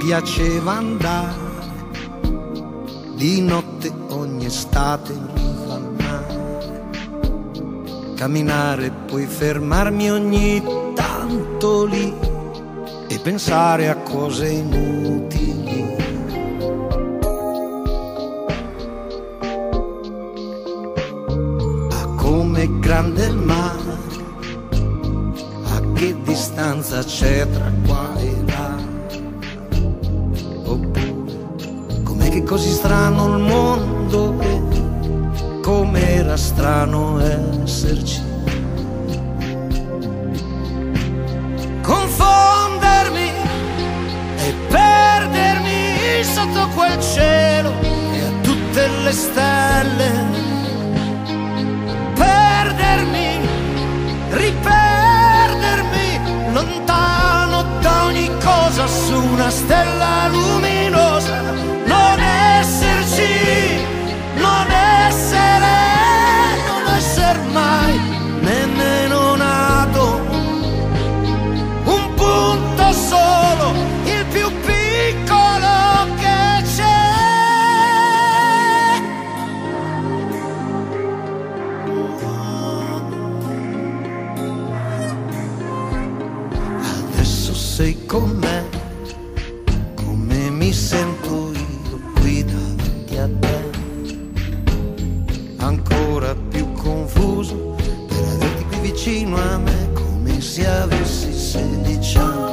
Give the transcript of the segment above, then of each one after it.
piaceva andare di notte ogni estate in riva al mare, camminare e poi fermarmi ogni tanto lì e pensare a cose inutili. A com'è grande il mare, a che distanza c'è tra qua e là. Che così strano il mondo e com'era strano esserci. Confondermi e perdermi sotto quel cielo e a tutte le stelle. Perdermi, riperdermi lontano da ogni cosa su una stella luminosa. Non esserci, non essere, non esser mai nemmeno nato. Un punto solo, il più piccolo che c'è. Adesso sei con me, come mi sento io qui davanti a te, ancora più confuso per averti qui vicino a me, come se avessi 16 anni.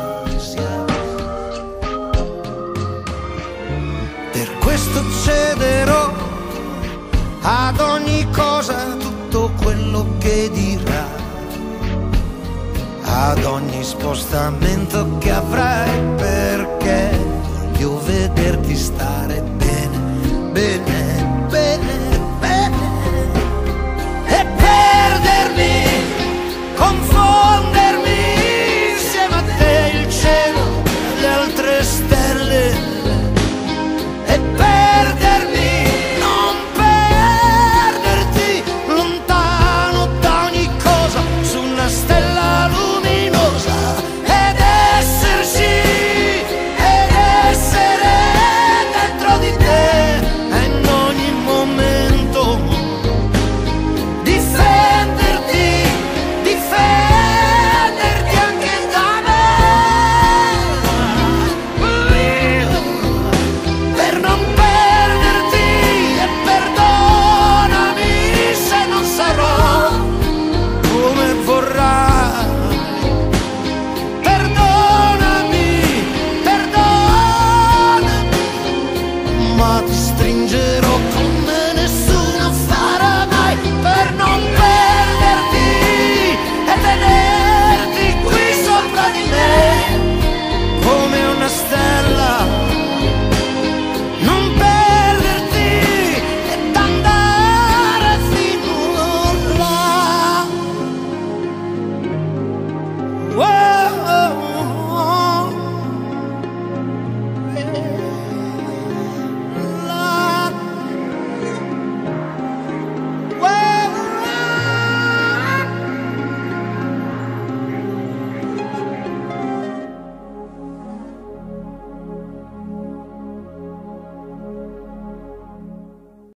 Per questo cederò ad ogni cosa tutto quello che dirà, ad ogni spostamento che avrai, perché voglio vederti stare